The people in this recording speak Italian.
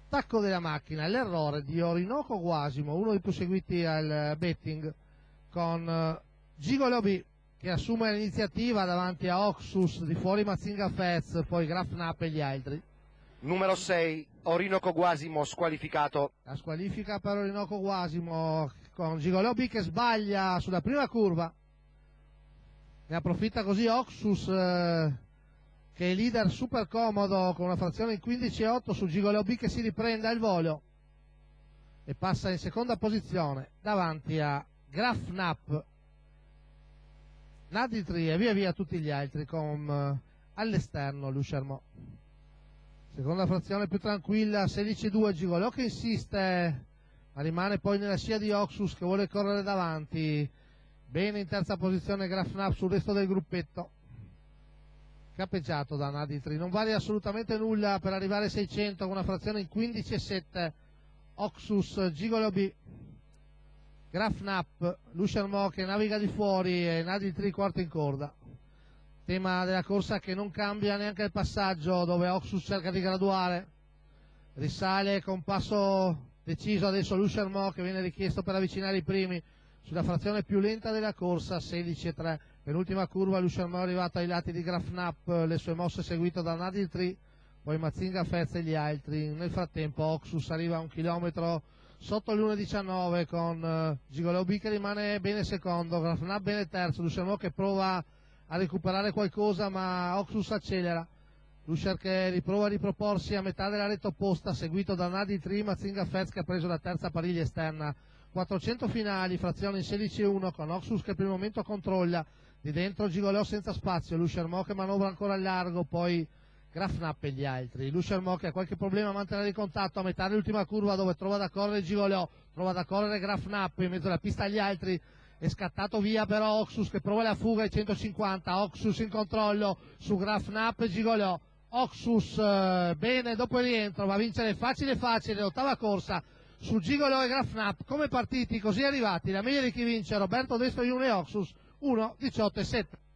attacco della macchina, l'errore di Orinoco Guasimo, uno dei più seguiti al betting, con Gigolo B che assume l'iniziativa davanti a Oxus, di fuori Mazinga Fez, poi Graf Knapp e gli altri. Numero 6, Orinoco Guasimo squalificato. La squalifica per Orinoco Guasimo con Gigolo B che sbaglia sulla prima curva. Ne approfitta così Oxus che è leader super comodo con una frazione in 15,8 su Gigolo B che si riprende al volo e passa in seconda posizione davanti a Graf Knapp, Naditri e via via tutti gli altri con all'esterno Luschermo. Seconda frazione più tranquilla, 16,2 Gigolo che insiste ma rimane poi nella scia di Oxus che vuole correre davanti. Bene in terza posizione Graf Knapp sul resto del gruppetto, capeggiato da Naditri, non vale assolutamente nulla per arrivare a 600 con una frazione in 15,7. Oxus, Gigolo B, Graf Knapp, Luschermo che naviga di fuori e Naditri quarto in corda. Tema della corsa che non cambia neanche il passaggio, dove Oxus cerca di graduare, risale con passo deciso adesso Luschermo che viene richiesto per avvicinare i primi sulla frazione più lenta della corsa, 16,3. Penultima curva Luschermo è arrivato ai lati di Graf Knapp, le sue mosse seguito da Naditri, poi Mazinga Fez e gli altri. Nel frattempo Oxus arriva a 1 chilometro sotto l'1,19 con Gigolo B che rimane bene secondo, Graf Knapp bene terzo, Luschermo che prova a recuperare qualcosa ma Oxus accelera. Luscher che riprova a riproporsi a metà della retta opposta, seguito da Naditri, Mazinga Fez che ha preso la terza pariglia esterna. 400 finali, frazione in 16,1 con Oxus che per il momento controlla, di dentro Gigolo senza spazio, Luschermo che manovra ancora al largo, poi Graf Knapp e gli altri. Luschermo che ha qualche problema a mantenere il contatto a metà dell'ultima curva dove trova da correre Gigolo, trova da correre Graf Knapp in mezzo alla pista agli altri, è scattato via però Oxus che prova la fuga ai 150, Oxus in controllo su Graf Knapp e Gigolo. Oxus bene dopo il rientro va a vincere facile l'ottava corsa su Gigolo e Graf Knapp. Come partiti così arrivati, la meglio di chi vince Roberto Destro Junior e Oxus 1,18,7.